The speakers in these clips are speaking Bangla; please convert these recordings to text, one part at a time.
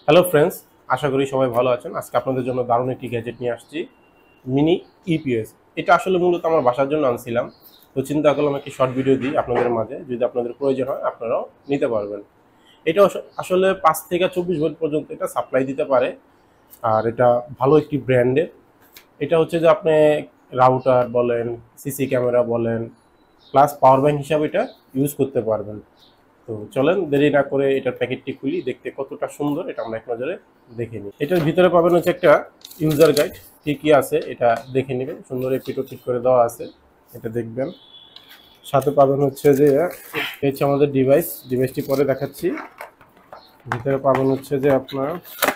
হ্যালো ফ্রেন্ডস, আশা করি সবাই ভালো আছেন। আজকে আপনাদের জন্য দারুণ একটি গ্যাজেট নিয়ে আসছি, মিনি ইপিএস। এটা আসলে মূলত আমার বাসার জন্য আনছিলাম, তো চিন্তা করলাম একটি শর্ট ভিডিও দিই আপনাদের মাঝে, যদি আপনাদের প্রয়োজন হয় আপনারাও নিতে পারবেন। এটা আসলে 5 থেকে 24 ভোল্ট পর্যন্ত এটা সাপ্লাই দিতে পারে, আর এটা ভালো একটি ব্র্যান্ডের। এটা হচ্ছে যে আপনি রাউটার বলেন, সিসি ক্যামেরা বলেন, প্লাস পাওয়ার ব্যাংক হিসাবে এটা ইউজ করতে পারবেন। তো চলেন দেরি না করে এটার প্যাকেটটি খুলি, দেখতে কতটা সুন্দর এটা আমরা এক নজরে দেখে নিই। এটার ভিতরে পাবেন হচ্ছে একটা ইউজার গাইড, কি কি আছে এটা দেখে নেবেন। সুন্দর পিটো ঠিক করে দেওয়া আছে, এটা দেখবেন। সাথে পাবেন হচ্ছে যে হচ্ছে আমাদের ডিভাইসটি পরে দেখাচ্ছি। ভিতরে পাবেন হচ্ছে যে আপনার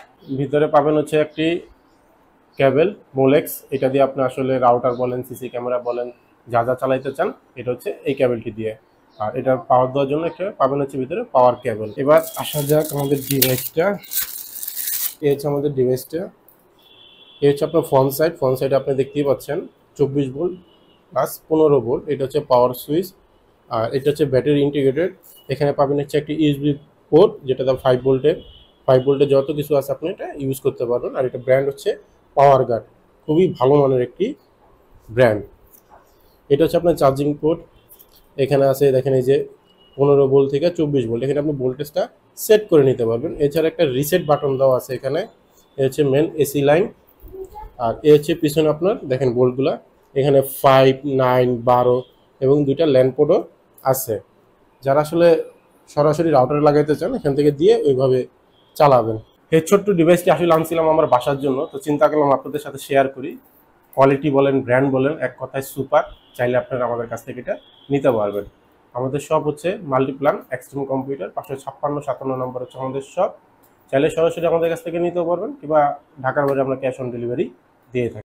একটি কেবল মোলেক্স। এটা দিয়ে আপনি আসলে রাউটার বলেন, সিসি ক্যামেরা বলেন, যা যা চালাইতে চান এটা হচ্ছে এই কেবলটি দিয়ে। আর এটা পাওয়ার দেওয়ার জন্য একটা পাবেন হচ্ছে ভিতরে পাওয়ার কেবল। এবার আসা যাক আমাদের ডিভাইসটা। এই হচ্ছে আমাদের ডিভাইসটা। এই হচ্ছে আপনার ফ্রন্ট সাইডে আপনি দেখতেই পাচ্ছেন 24 ভোল্ট প্লাস 15 ভোল্ট। এটা হচ্ছে পাওয়ার সুইচ, আর এটা হচ্ছে ব্যাটারি ইন্টিগ্রেটেড। এখানে পাবেন হচ্ছে একটি ইউএসবি পোর্ট, যেটা 5 ভোল্টের যত কিছু আছে আপনি এটা ইউজ করতে পারবেন। আর এটা ব্র্যান্ড হচ্ছে পাওয়ার গার্ড, খুবই ভালো মানের একটি ব্র্যান্ড। এটা হচ্ছে আপনার চার্জিং পোর্ট। এখানে আছে দেখেন এই যে 15 ভোল্ট থেকে 24 ভোল্ট, এখানে আপনি ভোল্টেজটা সেট করে নিতে পারবেন। এছাড়া একটা রিসেট বাটন দেওয়া আছে এখানে। এ হচ্ছে মেন এসি লাইন, আর এ হচ্ছে পিছনে আপনার দেখেন বোল্টগুলা। এখানে 5, 9, 12 এবং দুইটা ল্যান্ড পোর্টও আছে। যারা আসলে সরাসরি রাউটারে লাগাইতে চান এখান থেকে দিয়ে ওইভাবে চালাবেন। এই ছোট্ট ডিভাইসটি আসলে আনছিলাম আমার বাসার জন্য, তো চিন্তা করলাম আপনাদের সাথে শেয়ার করি। কোয়ালিটি বলেন, ব্র্যান্ড বলেন, এক কথায় সুপার। চাইলে আপনারা আমাদের কাছ থেকে এটা নিতে পারবেন। আমাদের শপ হচ্ছে মাল্টিপ্লান এক্সট্রিম কম্পিউটার, 556-57 নম্বর হচ্ছে আমাদের শপ। চাইলে সরাসরি আমাদের কাছ থেকে নিতেও পারবেন, কিংবা ঢাকার বাইরে আমরা ক্যাশ অন ডেলিভারি দিয়ে থাকি।